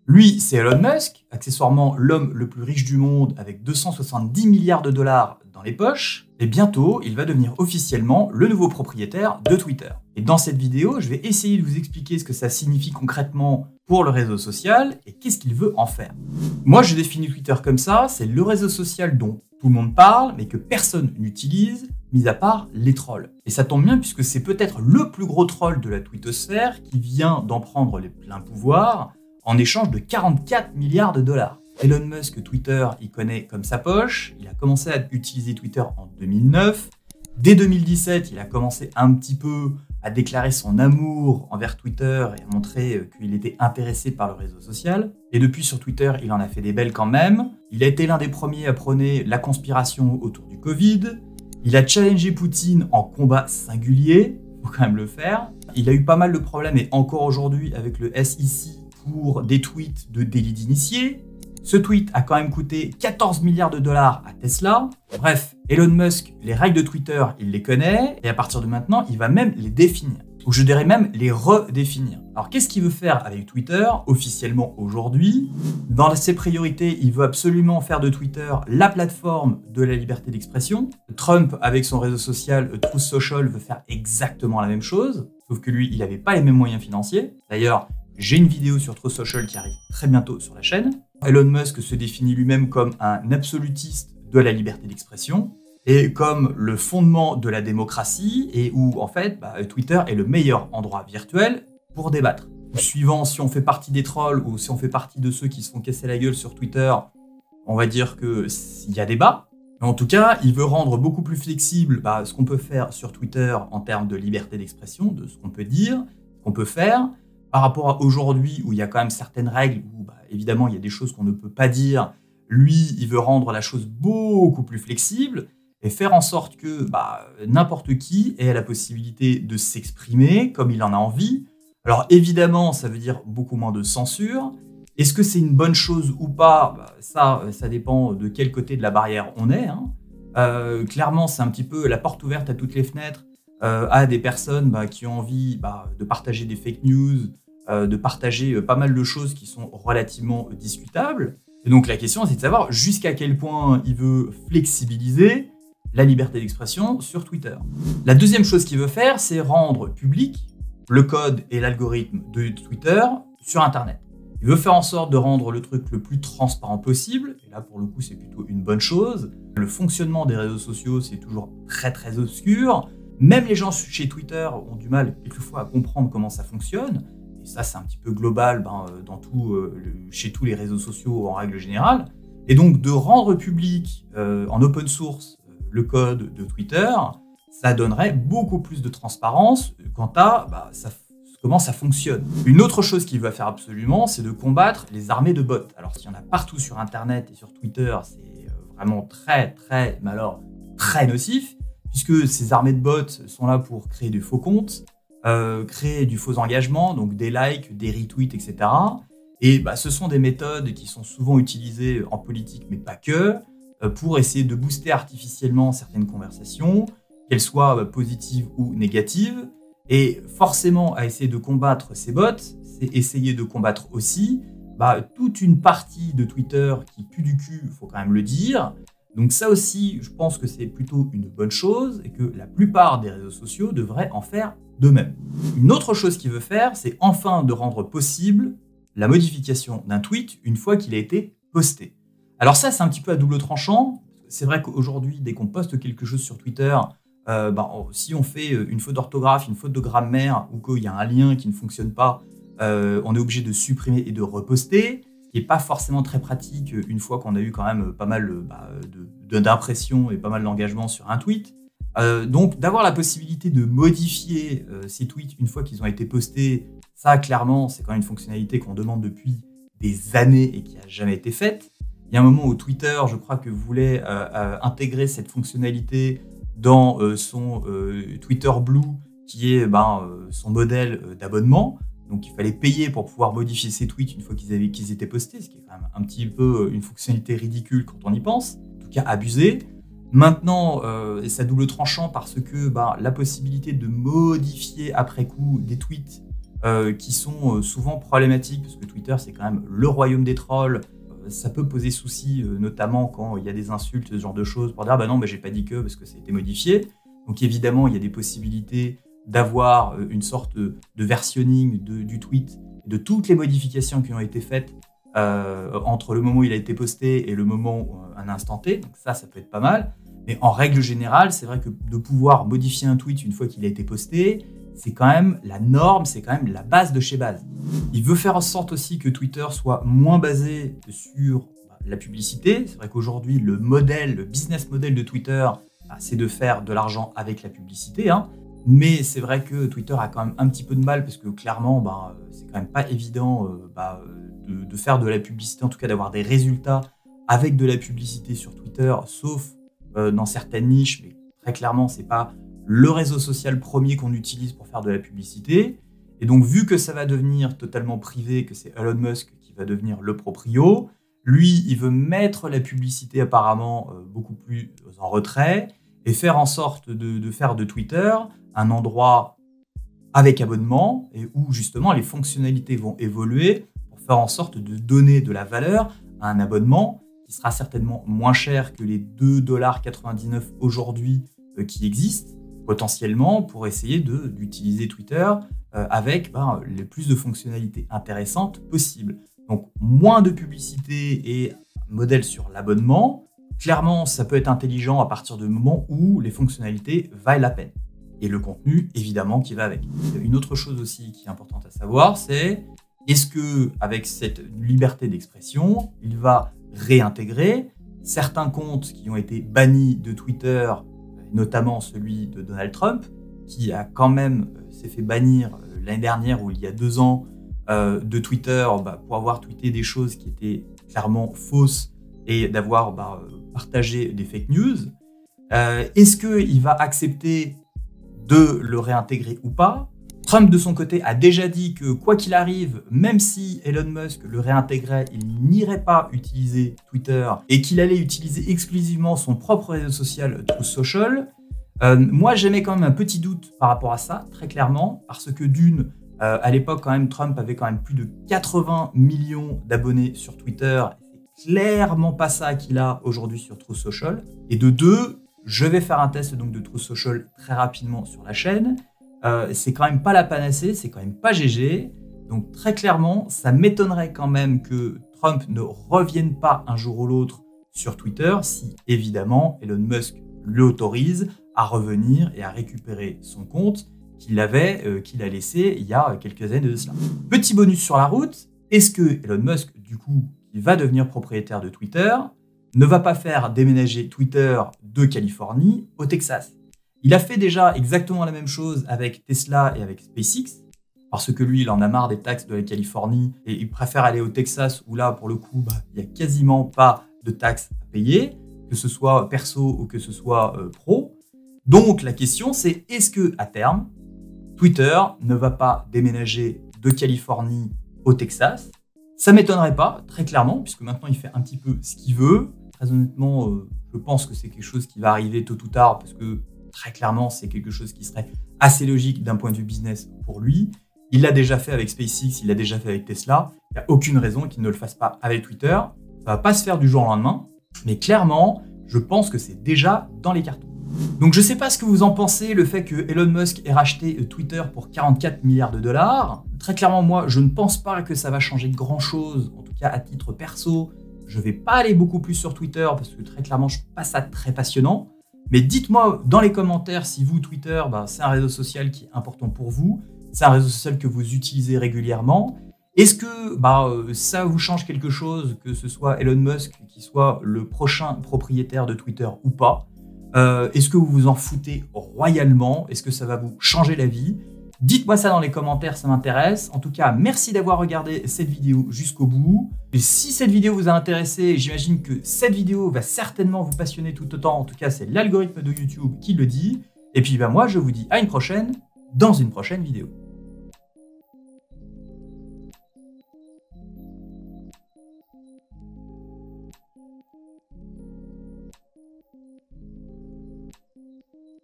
Lui, c'est Elon Musk, accessoirement l'homme le plus riche du monde avec 270 milliards de dollars dans les poches. Et bientôt, il va devenir officiellement le nouveau propriétaire de Twitter. Et dans cette vidéo, je vais essayer de vous expliquer ce que ça signifie concrètement pour le réseau social et qu'est-ce qu'il veut en faire. Moi, je définis Twitter comme ça, c'est le réseau social dont tout le monde parle, mais que personne n'utilise, mis à part les trolls. Et ça tombe bien puisque c'est peut-être le plus gros troll de la twittosphère qui vient d'en prendre les pleins pouvoirs en échange de 44 milliards de dollars. Elon Musk, Twitter, il connaît comme sa poche. Il a commencé à utiliser Twitter en 2009. Dès 2017, il a commencé un petit peu à déclarer son amour envers Twitter et à montrer qu'il était intéressé par le réseau social. Et depuis, sur Twitter, il en a fait des belles quand même. Il a été l'un des premiers à prôner la conspiration autour du Covid. Il a challengé Poutine en combat singulier. Faut quand même le faire. Il a eu pas mal de problèmes, et encore aujourd'hui, avec le SEC pour des tweets de délit d'initié. Ce tweet a quand même coûté 14 milliards de dollars à Tesla. Bref, Elon Musk, les règles de Twitter, il les connaît, et à partir de maintenant, il va même les définir. Ou je dirais même les redéfinir. Alors qu'est-ce qu'il veut faire avec Twitter, officiellement aujourd'hui? Dans ses priorités, il veut absolument faire de Twitter la plateforme de la liberté d'expression. Trump, avec son réseau social Truth Social, veut faire exactement la même chose, sauf que lui, il n'avait pas les mêmes moyens financiers. D'ailleurs, j'ai une vidéo sur Truth Social qui arrive très bientôt sur la chaîne. Elon Musk se définit lui-même comme un absolutiste de la liberté d'expression et comme le fondement de la démocratie, et où en fait Twitter est le meilleur endroit virtuel pour débattre. Suivant si on fait partie des trolls ou si on fait partie de ceux qui se font casser la gueule sur Twitter, on va dire qu'il y a débat. Mais en tout cas, il veut rendre beaucoup plus flexible ce qu'on peut faire sur Twitter en termes de liberté d'expression, de ce qu'on peut dire, ce qu'on peut faire. Par rapport à aujourd'hui, où il y a quand même certaines règles, où évidemment il y a des choses qu'on ne peut pas dire, lui, il veut rendre la chose beaucoup plus flexible et faire en sorte que n'importe qui ait la possibilité de s'exprimer comme il en a envie. Alors évidemment, ça veut dire beaucoup moins de censure. Est-ce que c'est une bonne chose ou pas? Ça dépend de quel côté de la barrière on est. Clairement, c'est un petit peu la porte ouverte à toutes les fenêtres à des personnes qui ont envie de partager des fake news, de partager pas mal de choses qui sont relativement discutables. Et donc la question, c'est de savoir jusqu'à quel point il veut flexibiliser la liberté d'expression sur Twitter. La deuxième chose qu'il veut faire, c'est rendre public le code et l'algorithme de Twitter sur Internet. Il veut faire en sorte de rendre le truc le plus transparent possible, et là pour le coup c'est plutôt une bonne chose. Le fonctionnement des réseaux sociaux, c'est toujours très très obscur. Même les gens chez Twitter ont du mal quelquefois à comprendre comment ça fonctionne. Et ça, c'est un petit peu global chez tous les réseaux sociaux en règle générale. Et donc, de rendre public en open source le code de Twitter, ça donnerait beaucoup plus de transparence quant à comment ça fonctionne. Une autre chose qu'il va faire absolument, c'est de combattre les armées de bots. Alors, s'il y en a partout sur Internet et sur Twitter, c'est vraiment très nocif, puisque ces armées de bots sont là pour créer de faux comptes, créer du faux engagement, donc des likes, des retweets, etc. Et ce sont des méthodes qui sont souvent utilisées en politique, mais pas que, pour essayer de booster artificiellement certaines conversations, qu'elles soient positives ou négatives. Et forcément, à essayer de combattre ces bots, c'est essayer de combattre aussi toute une partie de Twitter qui pue du cul, il faut quand même le dire. Donc ça aussi, je pense que c'est plutôt une bonne chose et que la plupart des réseaux sociaux devraient en faire de même. Une autre chose qu'il veut faire, c'est enfin de rendre possible la modification d'un tweet une fois qu'il a été posté. Alors ça, c'est un petit peu à double tranchant. C'est vrai qu'aujourd'hui, dès qu'on poste quelque chose sur Twitter, si on fait une faute d'orthographe, une faute de grammaire ou qu'il y a un lien qui ne fonctionne pas, on est obligé de supprimer et de reposter. Qui n'est pas forcément très pratique une fois qu'on a eu quand même pas mal d'impressions et pas mal d'engagement sur un tweet. Donc d'avoir la possibilité de modifier ces tweets une fois qu'ils ont été postés, ça clairement c'est quand même une fonctionnalité qu'on demande depuis des années et qui n'a jamais été faite. Il y a un moment où Twitter, je crois que voulait intégrer cette fonctionnalité dans son Twitter Blue, qui est son modèle d'abonnement. Donc il fallait payer pour pouvoir modifier ces tweets une fois qu'ils étaient postés, ce qui est quand même un petit peu une fonctionnalité ridicule quand on y pense, en tout cas abusée. Maintenant, c'est à double tranchant parce que la possibilité de modifier après coup des tweets qui sont souvent problématiques, parce que Twitter, c'est quand même le royaume des trolls. Ça peut poser souci, notamment quand il y a des insultes, ce genre de choses, pour dire « bah non, j'ai pas dit que, parce que ça a été modifié ». Donc évidemment, il y a des possibilités d'avoir une sorte de versionning du tweet, de toutes les modifications qui ont été faites entre le moment où il a été posté et le moment un instant T. Donc ça peut être pas mal. Mais en règle générale, c'est vrai que de pouvoir modifier un tweet une fois qu'il a été posté, c'est quand même la norme, c'est quand même la base de chez base. Il veut faire en sorte aussi que Twitter soit moins basé sur la publicité. C'est vrai qu'aujourd'hui, le business model de Twitter, c'est de faire de l'argent avec la publicité. Mais c'est vrai que Twitter a quand même un petit peu de mal parce que clairement, c'est quand même pas évident de faire de la publicité, en tout cas d'avoir des résultats avec de la publicité sur Twitter, sauf dans certaines niches. Mais très clairement, c'est pas le réseau social premier qu'on utilise pour faire de la publicité. Et donc, vu que ça va devenir totalement privé, que c'est Elon Musk qui va devenir le proprio, lui, il veut mettre la publicité apparemment beaucoup plus en retrait et faire en sorte de faire de Twitter un endroit avec abonnement et où justement les fonctionnalités vont évoluer pour faire en sorte de donner de la valeur à un abonnement qui sera certainement moins cher que les 2,99 $ aujourd'hui qui existent, potentiellement pour essayer d'utiliser Twitter avec le plus de fonctionnalités intéressantes possibles. Donc moins de publicité et modèle sur l'abonnement, clairement ça peut être intelligent à partir du moment où les fonctionnalités valent la peine. Et le contenu, évidemment, qui va avec. Une autre chose aussi qui est importante à savoir, c'est est-ce que avec cette liberté d'expression, il va réintégrer certains comptes qui ont été bannis de Twitter, notamment celui de Donald Trump, qui a quand même s'est fait bannir l'année dernière ou il y a 2 ans de Twitter pour avoir tweeté des choses qui étaient clairement fausses et d'avoir partagé des fake news. Est-ce qu'il va accepter de le réintégrer ou pas? Trump, de son côté, a déjà dit que quoi qu'il arrive, même si Elon Musk le réintégrait, il n'irait pas utiliser Twitter et qu'il allait utiliser exclusivement son propre réseau social Truth Social. Moi, j'émets quand même un petit doute par rapport à ça, très clairement, parce que d'une, à l'époque, quand même, Trump avait quand même plus de 80 millions d'abonnés sur Twitter. C'est clairement pas ça qu'il a aujourd'hui sur Truth Social. Et de deux, je vais faire un test donc de Truth Social très rapidement sur la chaîne. C'est quand même pas la panacée, c'est quand même pas GG. Donc très clairement, ça m'étonnerait quand même que Trump ne revienne pas un jour ou l'autre sur Twitter si évidemment Elon Musk l'autorise à revenir et à récupérer son compte qu'il a laissé il y a quelques années de cela. Petit bonus sur la route, est-ce que Elon Musk, du coup, qui va devenir propriétaire de Twitter, ne va pas faire déménager Twitter de Californie au Texas? Il a fait déjà exactement la même chose avec Tesla et avec SpaceX, parce que lui, il en a marre des taxes de la Californie et il préfère aller au Texas où là, pour le coup, il n'y a quasiment pas de taxes à payer, que ce soit perso ou que ce soit pro. Donc la question, c'est est-ce que à terme, Twitter ne va pas déménager de Californie au Texas? Ça ne m'étonnerait pas, très clairement, puisque maintenant il fait un petit peu ce qu'il veut. Très honnêtement, je pense que c'est quelque chose qui va arriver tôt ou tard, parce que très clairement, c'est quelque chose qui serait assez logique d'un point de vue business pour lui. Il l'a déjà fait avec SpaceX, il l'a déjà fait avec Tesla. Il n'y a aucune raison qu'il ne le fasse pas avec Twitter. Ça ne va pas se faire du jour au lendemain, mais clairement, je pense que c'est déjà dans les cartons. Donc je ne sais pas ce que vous en pensez, le fait que Elon Musk ait racheté Twitter pour 44 milliards de dollars. Très clairement, moi, je ne pense pas que ça va changer grand-chose, en tout cas à titre perso. Je ne vais pas aller beaucoup plus sur Twitter parce que très clairement, je ne trouve pas ça très passionnant. Mais dites-moi dans les commentaires si vous, Twitter, c'est un réseau social qui est important pour vous, c'est un réseau social que vous utilisez régulièrement. Est-ce que ça vous change quelque chose, que ce soit Elon Musk qui soit le prochain propriétaire de Twitter ou pas? Est-ce que vous vous en foutez royalement? Est-ce que ça va vous changer la vie? Dites-moi ça dans les commentaires, ça m'intéresse. En tout cas, merci d'avoir regardé cette vidéo jusqu'au bout. Et si cette vidéo vous a intéressé, j'imagine que cette vidéo va certainement vous passionner tout autant. En tout cas, c'est l'algorithme de YouTube qui le dit. Et puis moi, je vous dis à une prochaine, dans une prochaine vidéo.